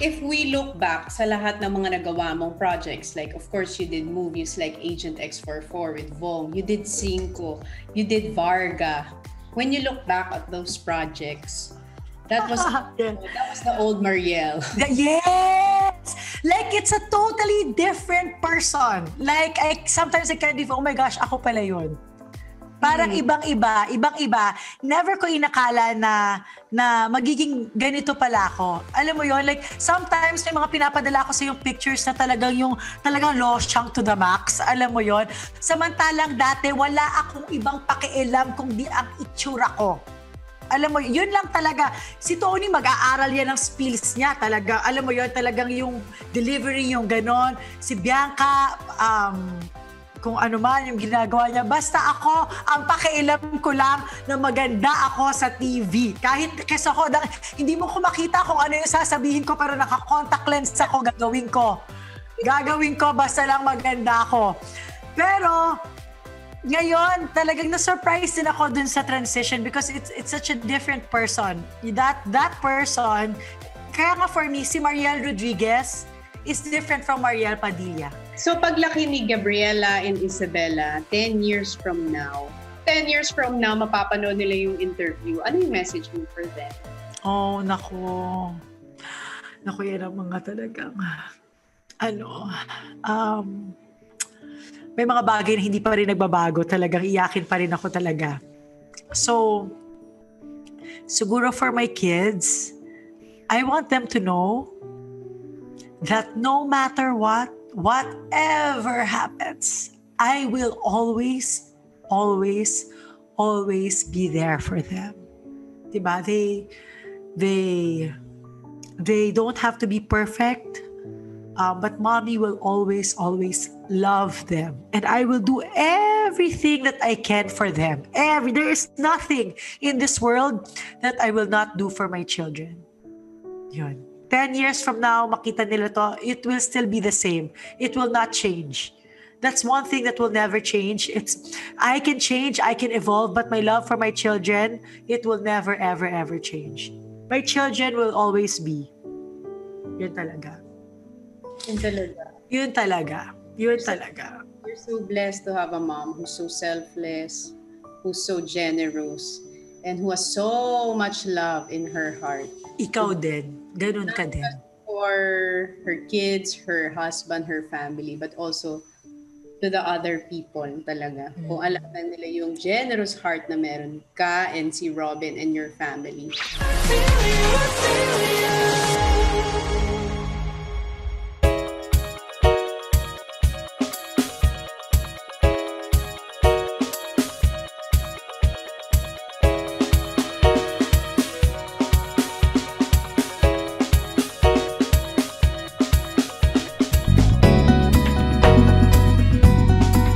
if we look back sa lahat ng mga nagawa mong projects, like of course you did movies like Agent X44 with Vong, you did Cinco, you did Varga. When you look back at those projects, that was the old Mariel. Yes! Like, it's a totally different person. Like, sometimes I can't even, oh my gosh, ako pala yun. Parang ibang-iba. Never ko inakala na magiging ganito pala ako. Alam mo yon, like, sometimes may mga pinapadala ko sa yung pictures na talagang losyang to the max. Alam mo yon. Samantalang dati, wala akong ibang pakialam kung di ang itsura ko. Alam mo, yun lang talaga. Si Tony, mag-aaral yan ng spills niya. Talaga, alam mo yun, talagang yung delivery, yung ganon. Si Bianca, kung ano man yung ginagawa niya. Basta ako, ang pakialam ko lang na maganda ako sa TV. Kahit kesa ko, hindi mo ko makita kung ano yung sasabihin ko, pero naka-contact lens ako, gagawin ko. Basta lang maganda ako. Pero, ngayon, talagang na-surprise din ako dun sa transition because it's such a different person. That person, kaya nga for me, si Mariel Rodriguez is different from Mariel Padilla. So paglaki ni Gabriela and Isabella, 10 years from now, mapapanood nila yung interview. Ano yung message mo for them? Oh, naku, yan ang mga talagang, may mga bagay na hindi pa rin nagbabago. Talagang iyakin pa rin ako talaga. So, siguro for my kids, I want them to know that no matter whatever happens, I will always be there for them. Diba? They don't have to be perfect. But mommy will always love them. And I will do everything that I can for them. There is nothing in this world that I will not do for my children. Yun. 10 years from now, makita nila to, it will still be the same. It will not change. That's one thing that will never change. I can change, I can evolve, but my love for my children, it will never, ever change. My children will always be. Yun talaga. Yun talaga. You're so blessed to have a mom who's so selfless, who's so generous, and who has so much love in her heart. Ikaw din. Ganun ka din. For her kids, her husband, her family, but also to the other people talaga. Kung alam na nila yung generous heart na meron ka and si Robin and your family.